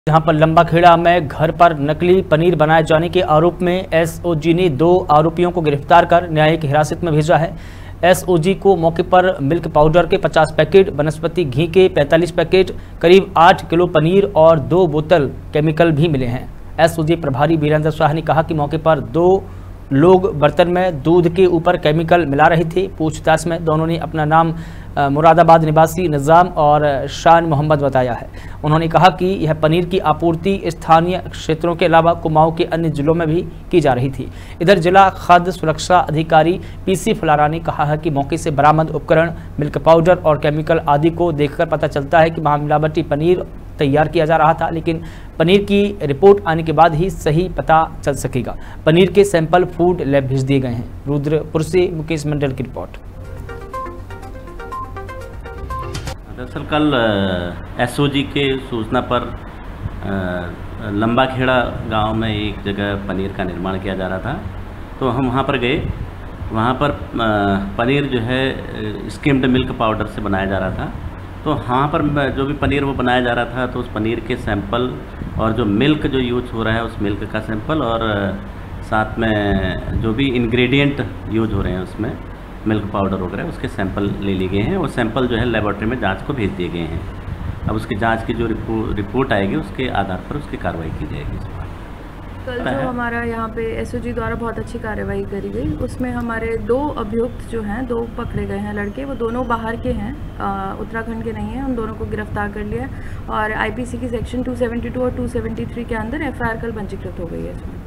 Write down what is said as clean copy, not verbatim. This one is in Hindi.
जहां पर लंबाखेड़ा में घर पर नकली पनीर बनाए जाने के आरोप में एसओजी ने 2 आरोपियों को गिरफ्तार कर न्यायिक हिरासत में भेजा है। एसओजी को मौके पर मिल्क पाउडर के 50 पैकेट, वनस्पति घी के 45 पैकेट, करीब 8 किलो पनीर और 2 बोतल केमिकल भी मिले हैं। एसओजी प्रभारी वीरेंद्र शाह ने कहा कि मौके पर 2 लोग बर्तन में दूध के ऊपर केमिकल मिला रहे थे। पूछताछ में दोनों ने अपना नाम मुरादाबाद निवासी निज़ाम और शान मोहम्मद बताया है। उन्होंने कहा कि यह पनीर की आपूर्ति स्थानीय क्षेत्रों के अलावा कुमाऊं के अन्य जिलों में भी की जा रही थी। इधर जिला खाद्य सुरक्षा अधिकारी पीसी फुलारा ने कहा है कि मौके से बरामद उपकरण, मिल्क पाउडर और केमिकल आदि को देखकर पता चलता है कि मिलावटी पनीर तैयार किया जा रहा था, लेकिन पनीर की रिपोर्ट आने के बाद ही सही पता चल सकेगा। पनीर के सैंपल फूड लैब भेज दिए गए हैं। रुद्रपुर से मुकेश मंडल की रिपोर्ट। दरअसल कल एसओजी के सूचना पर लंबाखेड़ा गांव में एक जगह पनीर का निर्माण किया जा रहा था, तो हम वहां पर गए। वहां पर पनीर जो है स्किम्ड मिल्क पाउडर से बनाया जा रहा था। तो वहाँ पर जो भी पनीर वो बनाया जा रहा था, तो उस पनीर के सैंपल और जो मिल्क जो यूज हो रहा है उस मिल्क का सैंपल और साथ में जो भी इंग्रेडिएंट यूज हो रहे हैं उसमें मिल्क पाउडर वगैरह उसके सैंपल ले लिए गए हैं। वो सैंपल जो है लेबोरेटरी में जांच को भेज दिए गए हैं। अब उसकी जांच की जो रिपोर्ट आएगी उसके आधार पर उसकी कार्रवाई की जाएगी। कल जो हमारा यहाँ पे एसओजी द्वारा बहुत अच्छी कार्रवाई करी गई, उसमें हमारे 2 अभियुक्त जो हैं, 2 पकड़े गए हैं लड़के। वो दोनों बाहर के हैं, उत्तराखंड के नहीं हैं। उन दोनों को गिरफ्तार कर लिया और आईपीसी की सेक्शन 272 और 273 के अंदर एफआईआर कल पंजीकृत हो गई है इसमें।